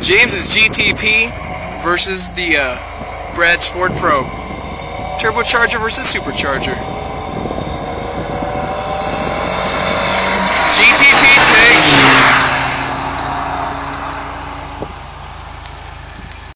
James's GTP versus the Brad's Ford Probe. Turbocharger versus supercharger.